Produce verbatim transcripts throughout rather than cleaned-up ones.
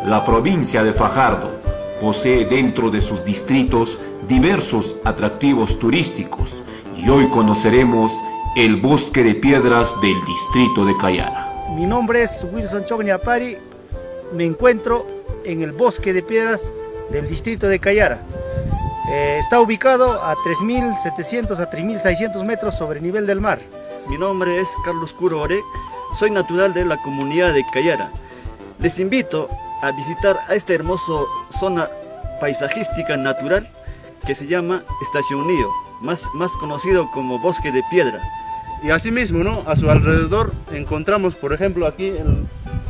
La provincia de Fajardo posee dentro de sus distritos diversos atractivos turísticos y hoy conoceremos el Bosque de Piedras del distrito de Cayara. Mi nombre es Wilson Chogniapari, me encuentro en el Bosque de Piedras del distrito de Cayara. Eh, está ubicado a tres mil setecientos a tres mil seiscientos metros sobre el nivel del mar. Mi nombre es Carlos Curo Ore, soy natural de la comunidad de Cayara. Les invito a visitar a esta hermosa zona paisajística natural que se llama Estación Nío, más, más conocido como Bosque de Piedra. Y asimismo, ¿no?, a su alrededor encontramos, por ejemplo, aquí en,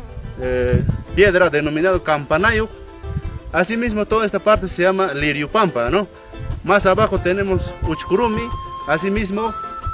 eh, piedra denominado Campanayo. Asimismo, toda esta parte se llama Liriupampa, ¿no? Más abajo tenemos Uchcurumi, asimismo,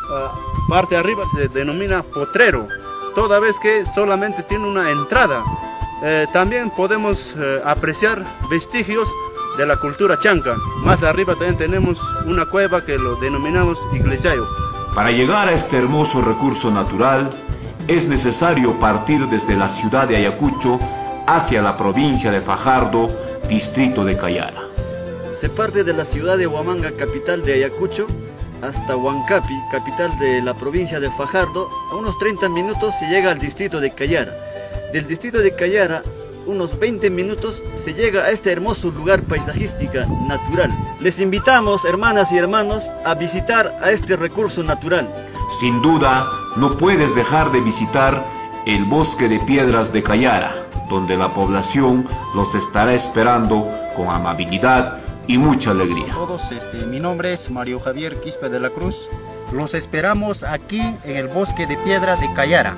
uh, parte arriba se denomina Potrero, toda vez que solamente tiene una entrada. Eh, también podemos eh, apreciar vestigios de la cultura chanca. Más arriba también tenemos una cueva que lo denominamos Iglesiayo. Para llegar a este hermoso recurso natural, es necesario partir desde la ciudad de Ayacucho hacia la provincia de Fajardo, distrito de Cayara. Se parte de la ciudad de Huamanga, capital de Ayacucho, hasta Huancapi, capital de la provincia de Fajardo. A unos treinta minutos se llega al distrito de Cayara. Del distrito de Cayara, unos veinte minutos, se llega a este hermoso lugar paisajístico natural. Les invitamos, hermanas y hermanos, a visitar a este recurso natural. Sin duda, no puedes dejar de visitar el Bosque de Piedras de Cayara, donde la población los estará esperando con amabilidad y mucha alegría. Todos, este, mi nombre es Mario Javier Quispe de la Cruz. Los esperamos aquí en el Bosque de Piedras de Cayara.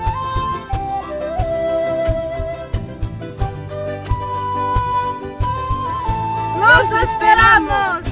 ¡Los esperamos!